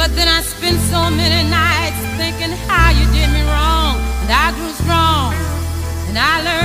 But then I spent so many nights thinking how you did me wrong, and I grew strong, and I learned